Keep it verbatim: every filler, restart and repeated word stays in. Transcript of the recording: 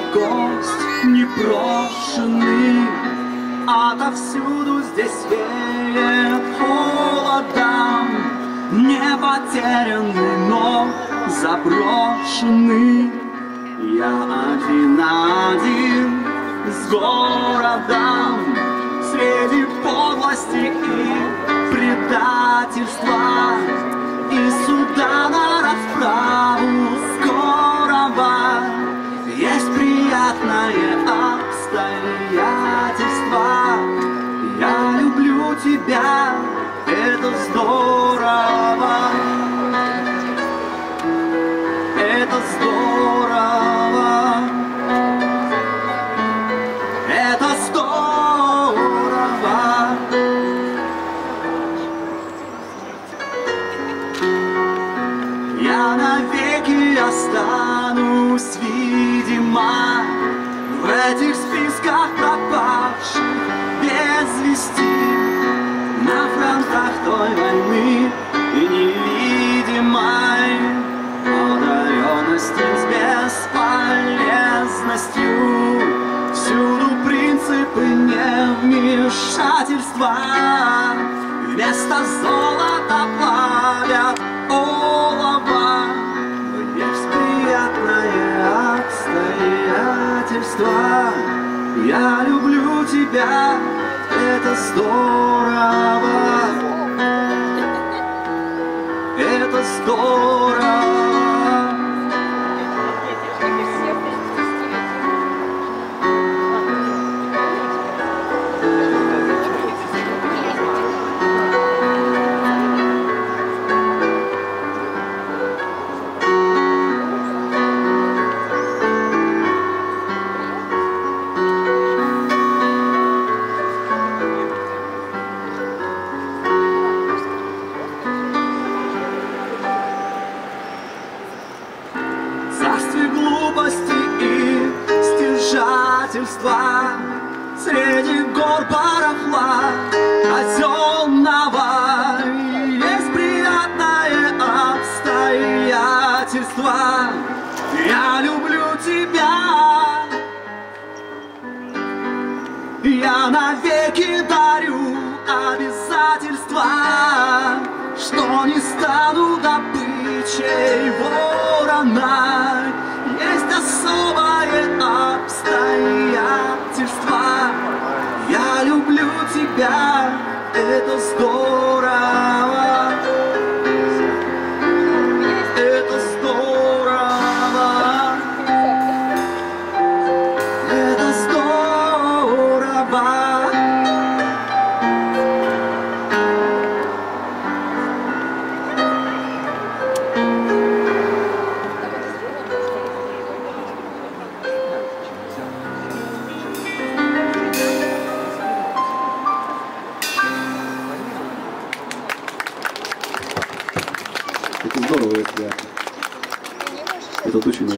гость непрошенный. Отовсюду здесь веет холодом, не потерянный, но заброшенный. Я один на один с городом, среди подлости и предательства, и суда на расправу скорого. Есть приятное обстоятельство. Я люблю тебя, это здорово. Это здорово. Это здорово. Я навеки останусь, видимо, в этих списках пропавших без вести, на фронтах той войны и невидимой одаренности с бесполезностью. Всюду принципы невмешательства, вместо золота пламя олова. Есть приятное обстоятельство. Я люблю тебя, это здорово. Это здорово. Царствие глупости и стяжательства, среди гор барахла казенного. Есть приятное обстоятельство. Я люблю тебя. Я навеки дарю обязательства, что не стану добычей ворона. Есть особое обстоятельство. Я люблю тебя, это здорово. Это здорово. Это здорово. Это здорово, если это очень